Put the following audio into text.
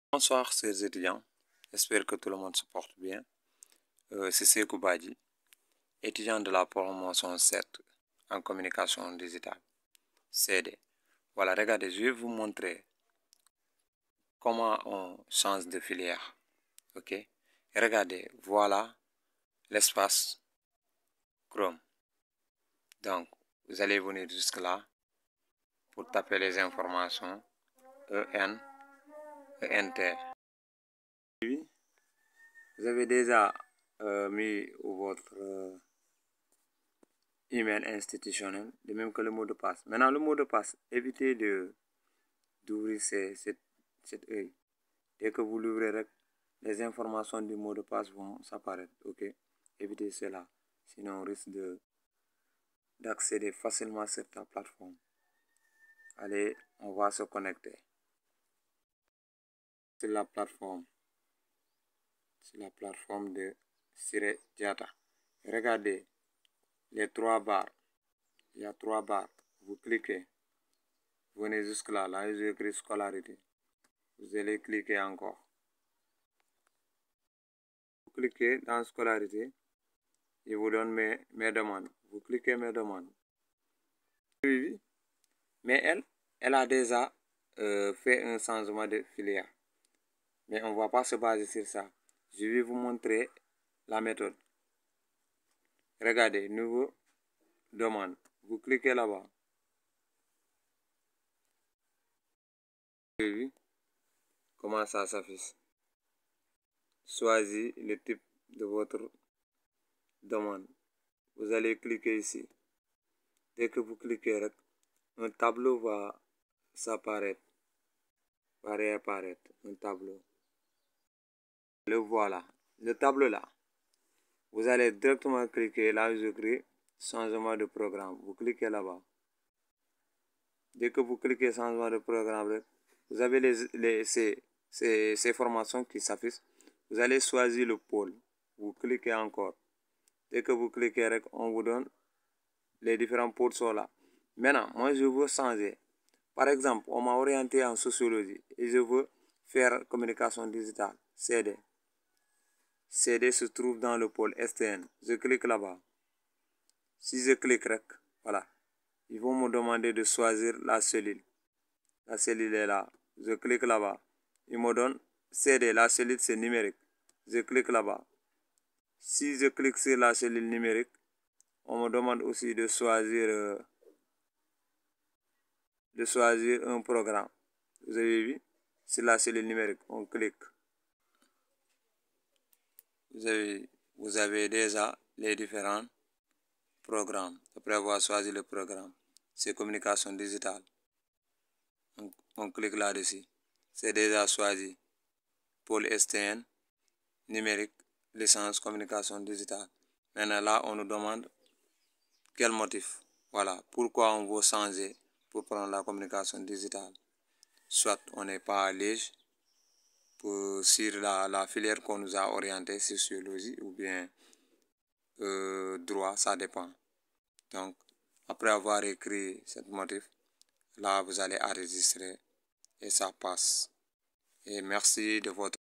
Bonsoir chers étudiants, j'espère que tout le monde se porte bien. C'est Sekou Badji, étudiant de la promotion 7 en communication digitale, CD. Voilà, regardez, je vais vous montrer comment on change de filière. Ok, et regardez, voilà l'espace Chrome. Donc, vous allez venir jusque là pour taper les informations ENT. Vous avez déjà mis votre email institutionnel, de même que le mot de passe. Maintenant, le mot de passe, évitez d'ouvrir cet œil. Dès que vous l'ouvrez, les informations du mot de passe vont s'apparaître. Ok, évitez cela, sinon on risque d'accéder facilement sur ta plateforme. Allez, on va se connecter sur la plateforme de Siré Diata. Regardez les 3 barres. Il y a 3 barres. Vous cliquez. Venez jusque là. Là, j'ai écrit scolarité. Vous allez cliquer encore. Vous cliquez dans scolarité. Il vous donne mes demandes. Vous cliquez mes demandes. Oui. Mais elle a déjà fait un changement de filière. Mais on ne va pas se baser sur ça. Je vais vous montrer la méthode. Regardez, nouveau demande. Vous cliquez là-bas. Oui. Comment ça s'affiche? Choisissez le type de votre demande. Vous allez cliquer ici. Dès que vous cliquez, un tableau va s'apparaître, va réapparaître, un tableau. Le voilà, le tableau là. Vous allez directement cliquer là où j'écris changement de programme. Vous cliquez là-bas. Dès que vous cliquez changement de programme, vous avez ces formations qui s'affichent. Vous allez choisir le pôle. Vous cliquez encore. Dès que vous cliquez, on vous donne les différents pôles sont là. Maintenant, moi, je veux changer. Par exemple, on m'a orienté en sociologie et je veux faire communication digitale, CD. CD se trouve dans le pôle STN. Je clique là-bas. Si je clique, voilà. Ils vont me demander de choisir la cellule. La cellule est là. Je clique là-bas. Ils me donnent CD. La cellule, c'est numérique. Je clique là-bas. Si je clique sur la cellule numérique, on me demande aussi de choisir un programme. Vous avez vu, sur la cellule numérique, on clique. Vous avez déjà les différents programmes. Après avoir choisi le programme, c'est communication digitale. On clique là-dessus. C'est déjà choisi. Pôle STN, numérique, licence, communication digitale. Maintenant là, on nous demande quel motif. Voilà, pourquoi on veut changer pour prendre la communication digitale. Soit on n'est pas à l'aise sur la filière qu'on nous a orientée, sociologie ou bien droit, ça dépend. Donc, après avoir écrit ce motif, là, vous allez enregistrer et ça passe. Et merci de votre